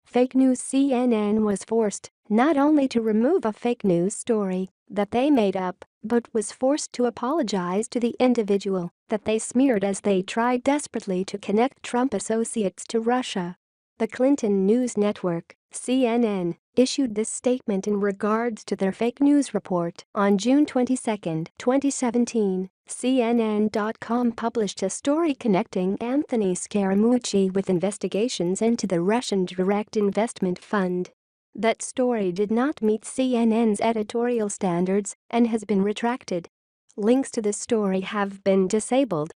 Fake news. CNN was forced not only to remove a fake news story that they made up, but was forced to apologize to the individual that they smeared as they tried desperately to connect Trump associates to Russia. The Clinton News Network, CNN, issued this statement in regards to their fake news report on June 22, 2017. CNN.com published a story connecting Anthony Scaramucci with investigations into the Russian direct investment fund. That story did not meet CNN's editorial standards and has been retracted. Links to this story have been disabled.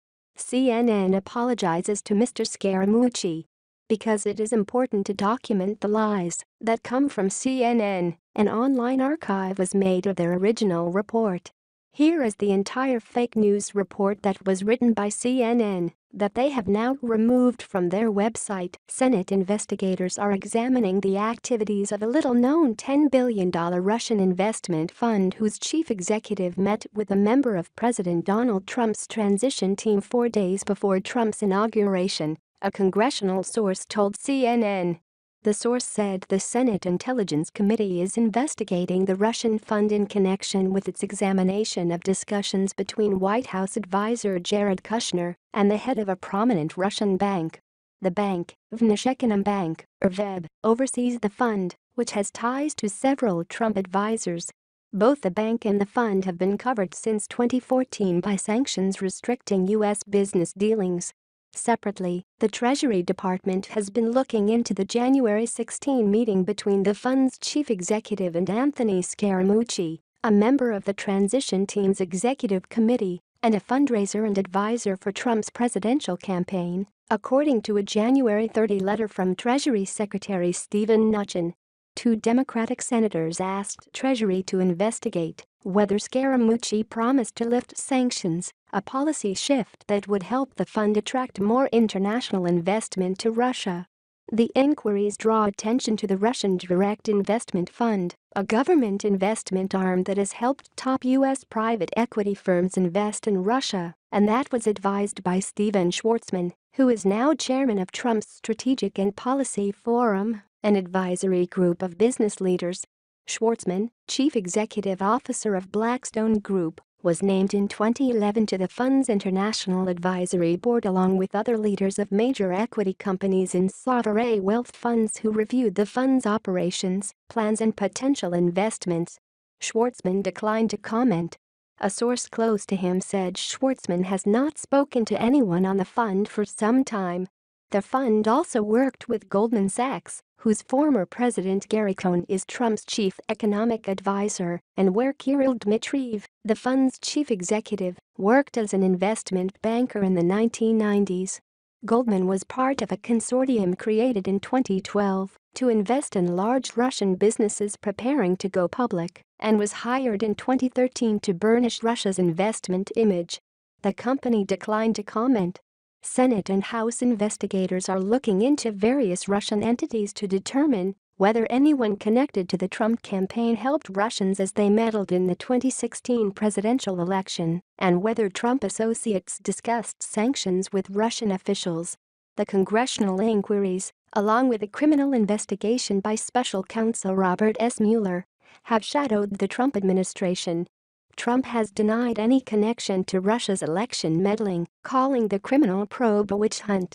CNN apologizes to Mr. Scaramucci because it is important to document the lies that come from CNN. An online archive was made of their original report. Here is the entire fake news report that was written by CNN that they have now removed from their website. Senate investigators are examining the activities of a little-known $10 billion Russian investment fund whose chief executive met with a member of President Donald Trump's transition team 4 days before Trump's inauguration, a congressional source told CNN. The source said the Senate Intelligence Committee is investigating the Russian fund in connection with its examination of discussions between White House advisor Jared Kushner and the head of a prominent Russian bank. The bank, Vneshekinimbank, or VEB, oversees the fund, which has ties to several Trump advisors. Both the bank and the fund have been covered since 2014 by sanctions restricting U.S. business dealings. Separately, the Treasury Department has been looking into the January 16 meeting between the fund's chief executive and Anthony Scaramucci, a member of the transition team's executive committee and a fundraiser and advisor for Trump's presidential campaign, according to a January 30 letter from Treasury Secretary Steven Mnuchin. 2 Democratic senators asked Treasury to investigate whether Scaramucci promised to lift sanctions, a policy shift that would help the fund attract more international investment to Russia. The inquiries draw attention to the Russian Direct Investment Fund, a government investment arm that has helped top U.S. private equity firms invest in Russia, and that was advised by Steven Schwartzman, who is now chairman of Trump's Strategic and Policy Forum, an advisory group of business leaders. Schwartzman, chief executive officer of Blackstone Group, was named in 2011 to the fund's International Advisory Board along with other leaders of major equity companies in sovereign wealth funds who reviewed the fund's operations, plans and potential investments. Schwartzman declined to comment. A source close to him said Schwartzman has not spoken to anyone on the fund for some time. The fund also worked with Goldman Sachs, whose former president Gary Cohn is Trump's chief economic advisor, and where Kirill Dmitriev, the fund's chief executive, worked as an investment banker in the 1990s. Goldman was part of a consortium created in 2012 to invest in large Russian businesses preparing to go public, and was hired in 2013 to burnish Russia's investment image. The company declined to comment. Senate and House investigators are looking into various Russian entities to determine whether anyone connected to the Trump campaign helped Russians as they meddled in the 2016 presidential election, and whether Trump associates discussed sanctions with Russian officials. The congressional inquiries, along with a criminal investigation by special counsel Robert S. Mueller, have shadowed the Trump administration. Trump has denied any connection to Russia's election meddling, calling the criminal probe a witch hunt.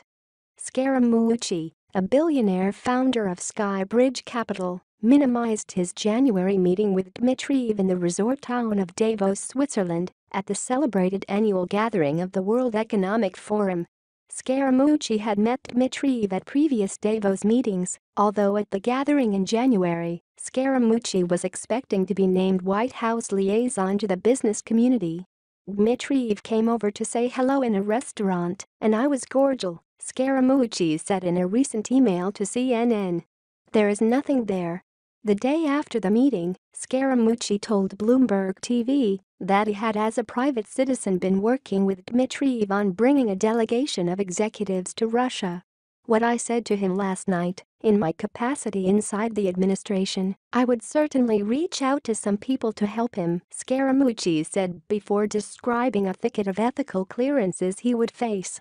Scaramucci, a billionaire founder of Skybridge Capital, minimized his January meeting with Dmitriev in the resort town of Davos, Switzerland, at the celebrated annual gathering of the World Economic Forum. Scaramucci had met Dmitriev at previous Davos meetings, although at the gathering in January, Scaramucci was expecting to be named White House liaison to the business community. Dmitriev came over to say hello in a restaurant, and I was cordial, Scaramucci said in a recent email to CNN. There is nothing there. The day after the meeting, Scaramucci told Bloomberg TV that he had as a private citizen been working with Dmitriev on bringing a delegation of executives to Russia. What I said to him last night, in my capacity inside the administration, I would certainly reach out to some people to help him, Scaramucci said before describing a thicket of ethical clearances he would face.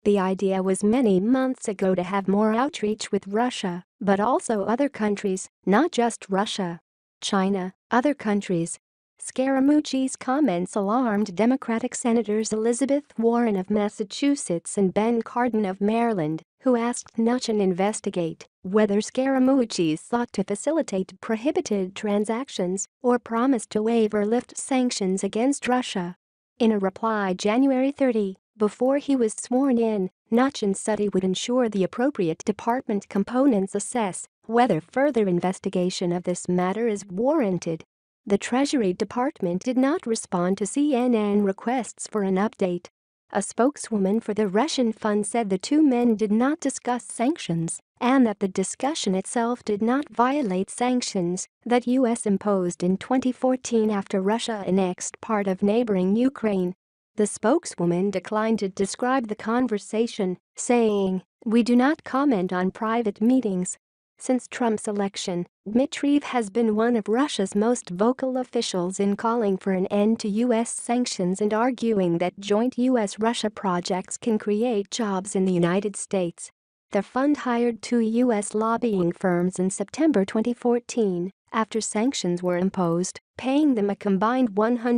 The idea was many months ago to have more outreach with Russia, but also other countries, not just Russia. China, other countries. Scaramucci's comments alarmed Democratic Senators Elizabeth Warren of Massachusetts and Ben Cardin of Maryland, who asked Mnuchin investigate whether Scaramucci sought to facilitate prohibited transactions or promised to waive or lift sanctions against Russia. In a reply January 30, before he was sworn in, Mnuchin said he would ensure the appropriate department components assess whether further investigation of this matter is warranted. The Treasury Department did not respond to CNN requests for an update. A spokeswoman for the Russian fund said the two men did not discuss sanctions and that the discussion itself did not violate sanctions that U.S. imposed in 2014 after Russia annexed part of neighboring Ukraine. The spokeswoman declined to describe the conversation, saying, "We do not comment on private meetings." Since Trump's election, Dmitriev has been one of Russia's most vocal officials in calling for an end to U.S. sanctions and arguing that joint U.S.-Russia projects can create jobs in the United States. The fund hired 2 U.S. lobbying firms in September 2014 after sanctions were imposed, paying them a combined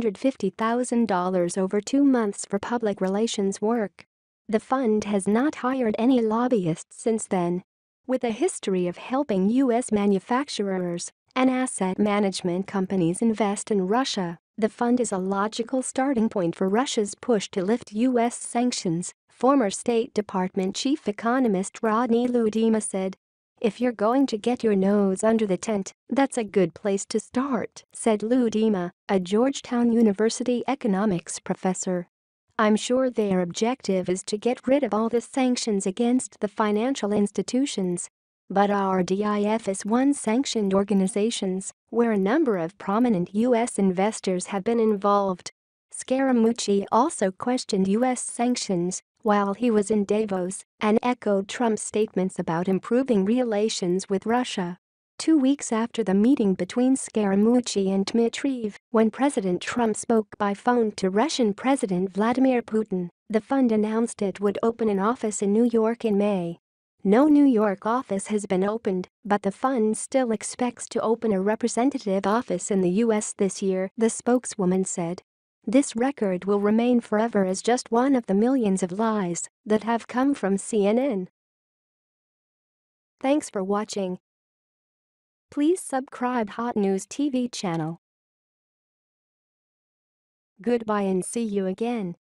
$150,000 over 2 months for public relations work. The fund has not hired any lobbyists since then. With a history of helping U.S. manufacturers and asset management companies invest in Russia, the fund is a logical starting point for Russia's push to lift U.S. sanctions, former State Department chief economist Rodney Ludima said. "If you're going to get your nose under the tent, that's a good place to start," said Ludima, a Georgetown University economics professor. "I'm sure their objective is to get rid of all the sanctions against the financial institutions. But RDIF is one sanctioned organizations where a number of prominent U.S. investors have been involved." Scaramucci also questioned U.S. sanctions while he was in Davos and echoed Trump's statements about improving relations with Russia. 2 weeks after the meeting between Scaramucci and Dmitriev, when President Trump spoke by phone to Russian President Vladimir Putin, the fund announced it would open an office in New York in May. No New York office has been opened, but the fund still expects to open a representative office in the U.S. this year, the spokeswoman said. This record will remain forever as just one of the millions of lies that have come from CNN. Thanks for watching. Please subscribe Hot News TV channel. Goodbye and see you again.